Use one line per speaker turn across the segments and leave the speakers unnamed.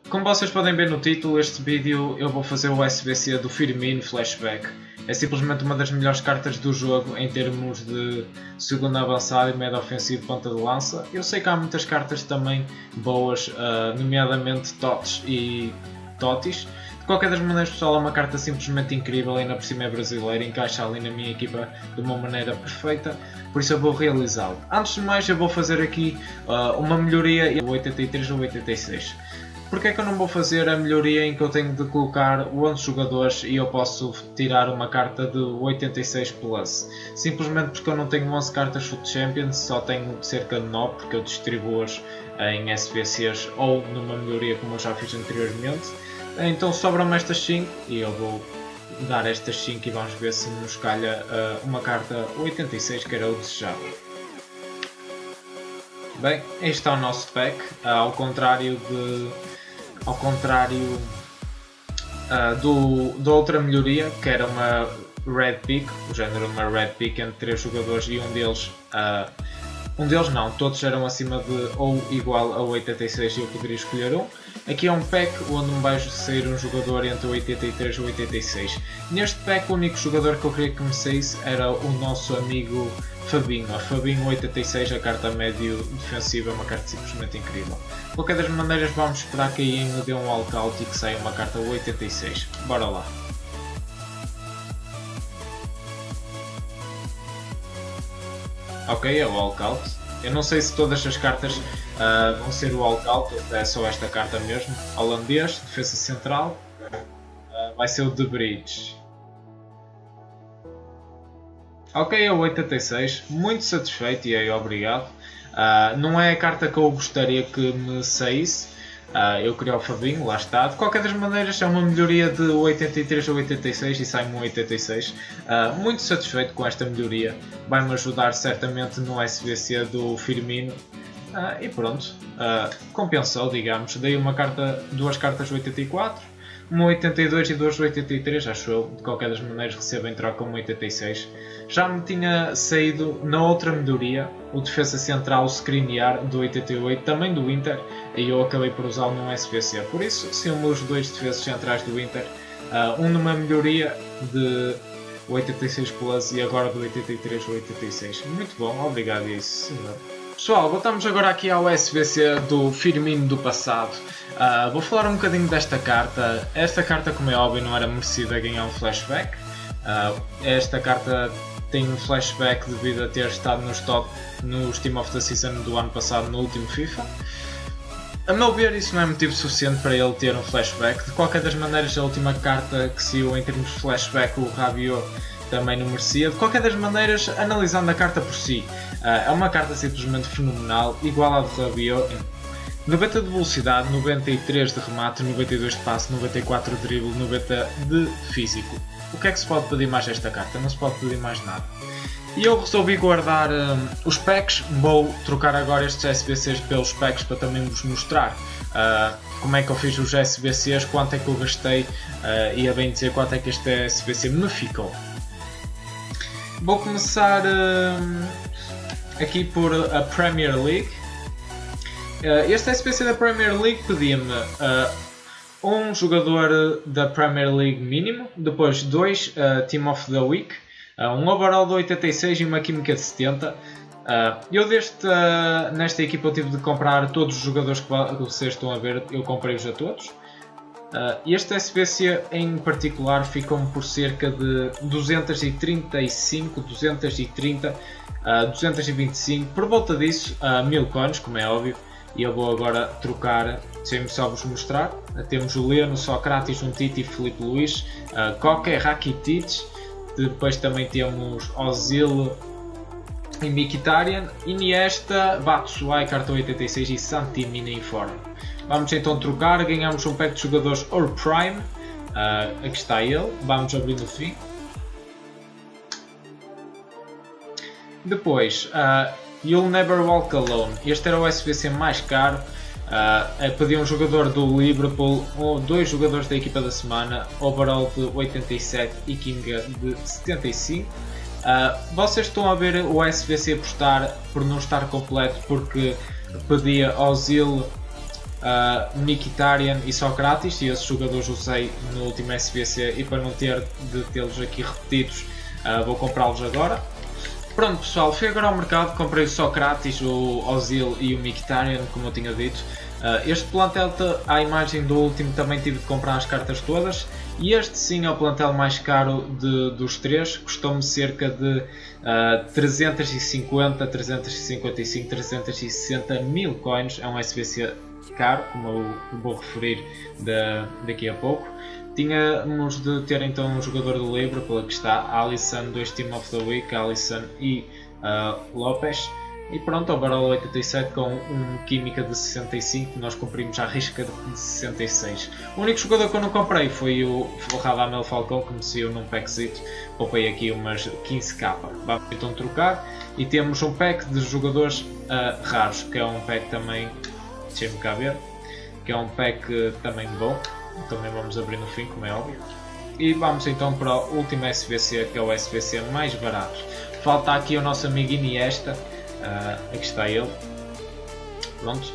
Como vocês podem ver no título, este vídeo eu vou fazer o SBC do Firmino Flashback. É simplesmente uma das melhores cartas do jogo em termos de segundo avançado e médio ofensivo ponta de lança. Eu sei que há muitas cartas também boas, nomeadamente Totis e Totis. De qualquer das maneiras, pessoal, é uma carta simplesmente incrível, ainda por cima é brasileira, encaixa ali na minha equipa de uma maneira perfeita, por isso eu vou realizá-lo. Antes de mais, eu vou fazer aqui uma melhoria do 83 ao 86. Porque é que eu não vou fazer a melhoria em que eu tenho de colocar 11 jogadores e eu posso tirar uma carta de 86 Plus? Simplesmente porque eu não tenho 11 cartas Foot Champions, só tenho cerca de 9, porque eu distribuo-as em SBCs ou numa melhoria como eu já fiz anteriormente. Então sobram-me estas 5 e eu vou dar estas 5 e vamos ver se nos calha uma carta 86 que era o desejável. Bem, este está o nosso pack, ao contrário da outra melhoria, que era uma Red Pick, o género uma Red Pick entre 3 jogadores e todos eram acima de ou igual a 86 e eu poderia escolher um. Aqui é um pack onde me vai sair um jogador entre 83 e 86. Neste pack o único jogador que eu queria que me saísse era o nosso amigo Fabinho. A Fabinho 86, a carta médio defensiva, é uma carta simplesmente incrível. De qualquer das maneiras vamos esperar que aí me dê um walkout e que saia uma carta 86. Bora lá. Ok, é o walkout. Eu não sei se todas as cartas vão ser o walkout, é só esta carta mesmo. Holandês, defesa central, vai ser o The Bridge. Ok, é o 86, muito satisfeito e aí obrigado. Não é a carta que eu gostaria que me saísse, eu queria o Fabinho, lá está. De qualquer das maneiras é uma melhoria de 83 a 86 e sai-me um 86. Muito satisfeito com esta melhoria, vai-me ajudar certamente no SBC do Firmino. E pronto, compensou, digamos. Dei duas cartas 84, uma 82 e duas 83, acho eu. De qualquer das maneiras recebo em troca uma 86. Já me tinha saído na outra melhoria, o defesa central Skriniar do 88, também do Inter, e eu acabei por usá-lo num SBC. Por isso, são os dois defesas centrais do Inter, um numa melhoria de 86 Plus e agora do 83 ao 86. Muito bom, obrigado a isso, senhor. Pessoal, voltamos agora aqui ao SBC do Firmino do passado. Vou falar um bocadinho desta carta. Esta carta, como é óbvio, não era merecida ganhar um flashback. Esta carta tem um flashback devido a ter estado nos Team of the Season do ano passado no último FIFA. A meu ver, isso não é motivo suficiente para ele ter um flashback. De qualquer das maneiras, a última carta que saiu em termos de flashback, o Rabiot, também não merecia. De qualquer das maneiras, analisando a carta por si, é uma carta simplesmente fenomenal, igual à do Rabiot. 90 de velocidade, 93 de remate, 92 de passe, 94 de drible, 90 de físico. O que é que se pode pedir mais a esta carta? Não se pode pedir mais nada. E eu resolvi guardar os packs. Vou trocar agora estes SBCs pelos packs para também vos mostrar como é que eu fiz os SBCs, quanto é que eu gastei e a bem dizer quanto é que este SBC me ficou. Vou começar aqui por a Premier League. Este SBC da Premier League pedia-me um jogador da Premier League mínimo, depois 2 Team of the Week, um overall de 86 e uma química de 70. Eu nesta equipa eu tive de comprar todos os jogadores que vocês estão a ver, eu comprei-os a todos. Este SBC em particular ficou-me por cerca de 235, 230, 225, por volta disso, 1000 coins, como é óbvio. E eu vou agora trocar, deixem-me só vos mostrar. Temos o Leno, Socrates, Umtiti, Filipe Luís, Koke, Rakitic. Depois também temos Ozil e Mkhitaryan, Iniesta, Batshuayi, cartão 86 e Santimina em forma. Vamos então trocar, ganhamos um pack de jogadores All Prime. Aqui está ele, vamos abrir no fim. Depois, You'll Never Walk Alone. Este era o SBC mais caro. Pedi um jogador do Liverpool, 2 jogadores da equipa da semana, overall de 87 e química de 75. Vocês estão a ver o SBC por não estar completo porque pedia Ozil, Mkhitaryan e Socrates, e esses jogadores usei no último SBC, e para não ter de tê-los aqui repetidos, vou comprá-los agora. Pronto pessoal, fui agora ao mercado, comprei o Socrates, o Ozil e o Mkhitaryan, como eu tinha dito. Este plantel, à imagem do último, também tive de comprar as cartas todas, e este sim é o plantel mais caro dos três, custou-me cerca de 350, 355, 360 mil coins. É um SBC caro, como eu vou referir daqui a pouco. Tínhamos de ter então um jogador do Liverpool, que está Alisson, 2 Team of the Week, Alisson e Lopes. E pronto, o Barolo 87 com um Química de 65, nós cumprimos a risca de 66. O único jogador que eu não comprei foi o Radamel Falcão, que me saiu num packzito. Poupei aqui umas 15k. Vamos então trocar. E temos um pack de jogadores raros, que é um pack também, deixem-me cá ver, que é um pack também bom. Também vamos abrir no fim, como é óbvio. E vamos então para o último SBC, que é o SBC mais barato. Falta aqui o nosso amigo Iniesta. Aqui está ele. Pronto.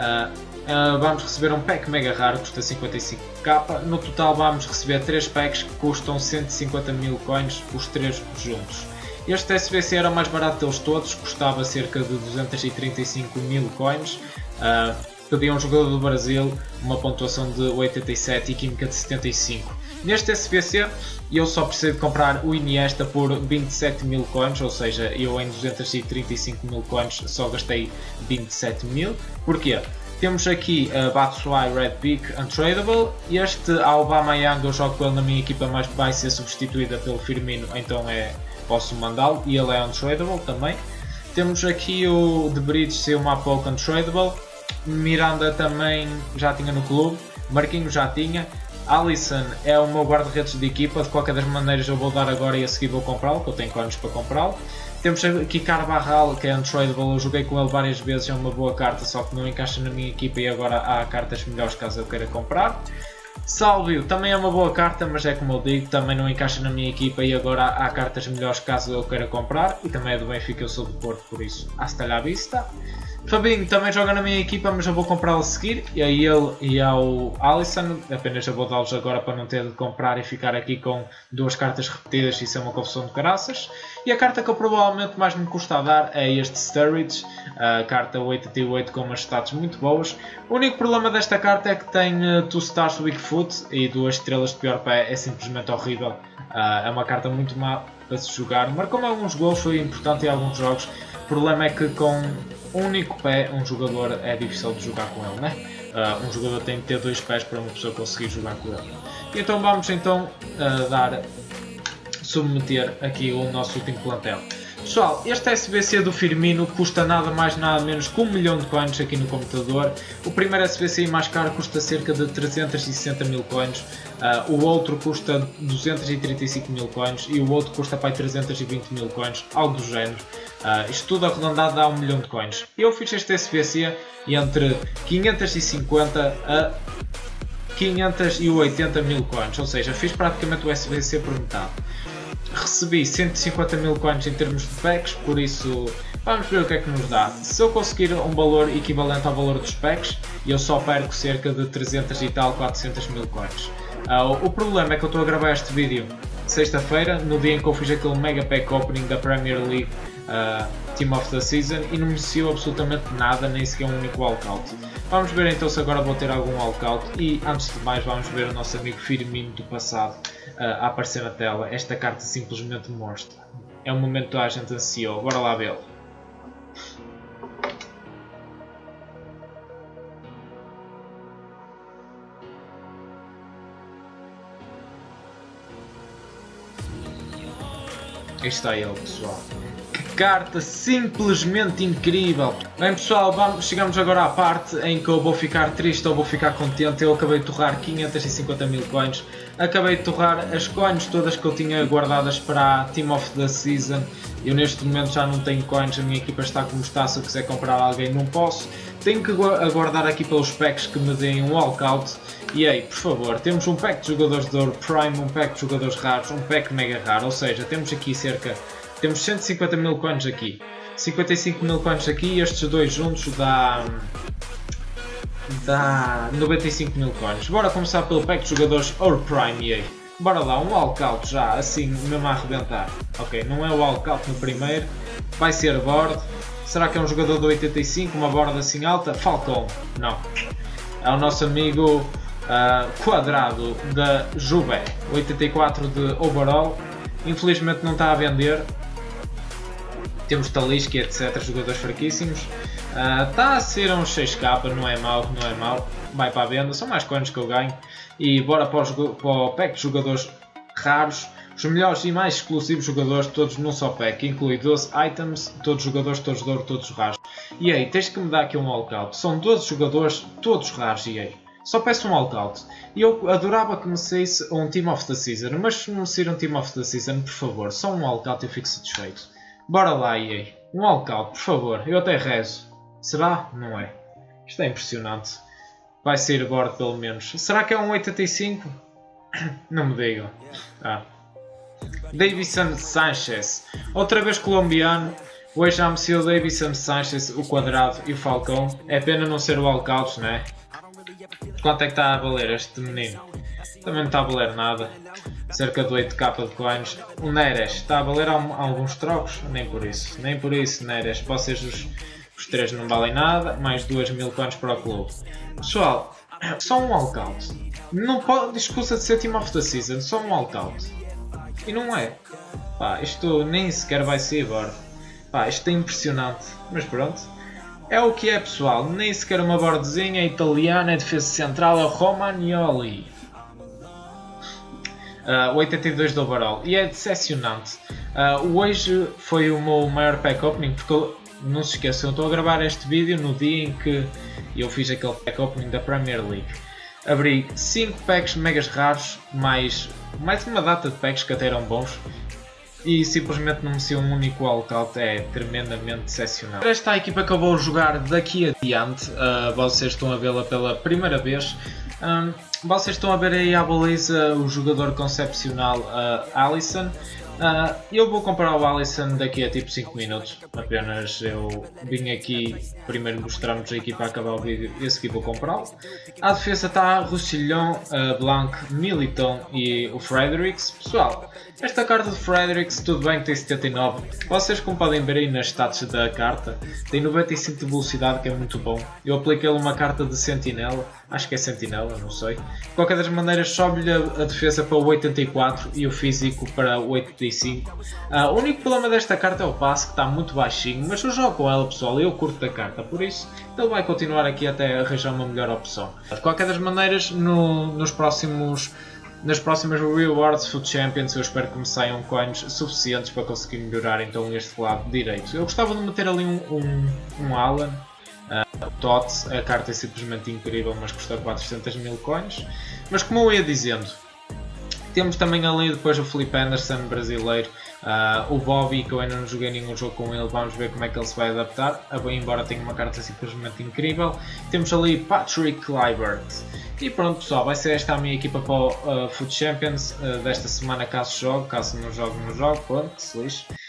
Vamos receber um pack mega raro, custa 55k. No total vamos receber 3 packs que custam 150 mil coins, os 3 juntos. Este SBC era o mais barato deles todos, custava cerca de 235 mil coins. Pedi a um jogador do Brasil uma pontuação de 87 e química de 75. Neste SBC eu só preciso de comprar o Iniesta por 27 mil coins, ou seja, eu em 235 mil coins só gastei 27 mil. Porquê? Temos aqui a Batshuayi Red Pick Untradable. Este Aubameyang eu jogo com ele na minha equipa, mas vai ser substituída pelo Firmino, então posso mandá-lo, e ele é Untradable também. Temos aqui o De Bridge e o Mapouk Untradable. Miranda também já tinha no clube, Marquinhos já tinha. Alisson é o meu guarda-redes de equipa, de qualquer das maneiras eu vou dar agora e a seguir vou comprá-lo, que eu tenho coins para comprá-lo. Temos aqui Carvajal, que é Untradable, eu joguei com ele várias vezes, é uma boa carta, só que não encaixa na minha equipa e agora há cartas melhores caso eu queira comprar. Salvio também é uma boa carta, mas é como eu digo, também não encaixa na minha equipa e agora há cartas melhores caso eu queira comprar. E também é do Benfica, eu sou do Porto, por isso hasta la vista. Fabinho também joga na minha equipa, mas eu vou comprá-lo a seguir. E a ele e ao Alisson, apenas eu vou dá-los agora para não ter de comprar e ficar aqui com 2 cartas repetidas, isso é uma confusão de caraças. E a carta que eu provavelmente mais me custa a dar é este Sturridge, a carta 88 com umas stats muito boas. O único problema desta carta é que tem 2 stars weak foot e 2 estrelas de pior pé, é simplesmente horrível. É uma carta muito má para se jogar, marcou-me alguns gols, foi importante em alguns jogos. O problema é que com um único pé, um jogador é difícil de jogar com ele, né? Um jogador tem de ter 2 pés para uma pessoa conseguir jogar com ele. E então vamos então submeter aqui o nosso último plantel. Pessoal, este SBC do Firmino custa nada mais nada menos que 1 milhão de coins aqui no computador. O primeiro SBC mais caro custa cerca de 360 mil coins. O outro custa 235 mil coins e o outro custa para 320 mil coins, algo do género. Isto tudo arredondado dá 1 milhão de coins. Eu fiz este SBC entre 550 a 580 mil coins, ou seja, fiz praticamente o SBC por metade. Recebi 150 mil coins em termos de packs, por isso vamos ver o que é que nos dá. Se eu conseguir um valor equivalente ao valor dos packs, eu só perco cerca de 300 e tal, 400 mil coins. O problema é que eu estou a gravar este vídeo sexta-feira, no dia em que eu fiz aquele mega pack opening da Premier League Team of the Season, e não me saiu absolutamente nada, nem sequer um único walkout. Vamos ver então se agora vou ter algum walkout, e antes de mais vamos ver o nosso amigo Firmino do passado a aparecer na tela. Esta carta simplesmente mostra. É um momento que a gente ansiou, bora lá vê-lo. Aí está ele, pessoal. Que carta simplesmente incrível! Bem pessoal, chegamos agora à parte em que eu vou ficar triste ou vou ficar contente. Eu acabei de torrar 550 mil coins. Acabei de torrar as coins todas que eu tinha guardadas para a Team of the Season. Eu neste momento já não tenho coins, a minha equipa está como está. Se eu quiser comprar alguém não posso. Tenho que aguardar aqui pelos packs que me deem um walkout. E aí, por favor, temos um pack de jogadores de ouro Prime, um pack de jogadores raros, um pack mega raro. Ou seja, temos aqui temos 150 mil coins aqui, 55 mil coins aqui, e estes dois juntos dá dá 95 mil coins. Bora começar pelo pack de jogadores Our Prime EA. Bora lá, um walkout já, assim, mesmo a arrebentar. Ok, não é o walkout no primeiro, vai ser board. Será que é um jogador do 85, uma board assim alta? Falcão, não. É o nosso amigo Quadrado da Juve, 84 de overall. Infelizmente não está a vender. Temos Talisca, etc, jogadores fraquíssimos. Está a ser uns 6k, não é mau, não é mau. Vai para a venda, são mais coins que eu ganho. E bora para o pack de jogadores raros. Os melhores e mais exclusivos jogadores, todos num só pack. Inclui 12 items, todos jogadores, todos de ouro, todos raros. E aí, tens que me dar aqui um walkout. São 12 jogadores, todos raros, e aí. Só peço um walkout. E eu adorava que me saísse um Team of the Season. Mas se me sair um Team of the Season, por favor, só um walkout eu fico satisfeito. Bora lá, EA. Um walkout, por favor. Eu até rezo. Será? Não é. Isto é impressionante. Vai sair board pelo menos. Será que é um 85? Não me digam. Davinson Sanchez. Outra vez colombiano. Hoje já me saiu o Davinson Sanchez, o Quadrado e o Falcão. É pena não ser o walkout, não é? Quanto é que está a valer este menino? Também não está a valer nada. Cerca de 8k de coins. O Neres está a valer alguns trocos? Nem por isso. Nem por isso, Neres. Vocês os três não valem nada. Mais 2000 coins para o clube. Pessoal, só um walkout. Não pode excusa de ser Team of the Season. Só um walkout. E não é. Pá, isto nem sequer vai ser board. Pá, isto é impressionante. Mas pronto. É o que é, pessoal. Nem sequer uma boardzinha italiana. É defesa central. É o Romagnoli. 82 de overall. E é decepcionante. Hoje foi o meu maior pack opening. Porque não se esqueçam, eu estou a gravar este vídeo no dia em que eu fiz aquele pack opening da Premier League. Abri 5 packs megas raros. Mais uma data de packs que até eram bons. E simplesmente não me saiu um único walkout. É tremendamente decepcionante. Esta é a equipa que eu vou jogar daqui adiante. Vocês estão a vê-la pela primeira vez. Vocês estão a ver aí à baliza o jogador concepcional Alisson. Eu vou comprar o Alisson daqui a tipo 5 minutos. Apenas eu vim aqui primeiro mostrar-vos a equipa a acabar o vídeo e a seguir vou comprá-lo. A defesa está Roussillon, Blanc, Militão e o Fredericks. Pessoal, esta carta de Fredericks, tudo bem que tem 79. Vocês como podem ver aí nas stats da carta, tem 95 de velocidade, que é muito bom. Eu apliquei-lhe uma carta de sentinela, acho que é sentinela, não sei. De qualquer das maneiras, sobe-lhe a defesa para o 84 e o físico para o 85. O único problema desta carta é o passe, que está muito baixinho, mas eu jogo com ela, pessoal, e eu curto da carta, por isso ele vai continuar aqui até arranjar uma melhor opção. De qualquer das maneiras, nas próximas Rewards Food Champions eu espero que me saiam coins suficientes para conseguir melhorar então este lado direito. Eu gostava de meter ali um Alan, Tots, a carta é simplesmente incrível, mas custa 400 mil coins. Mas como eu ia dizendo, temos também ali depois o Felipe Anderson, brasileiro, o Bobby, que eu ainda não joguei nenhum jogo com ele, vamos ver como é que ele se vai adaptar, embora tenha uma carta simplesmente incrível. Temos ali Patrick Kluivert. E pronto, pessoal, vai ser esta a minha equipa para o Food Champions desta semana, caso jogue, caso não jogue, pronto, se lixe.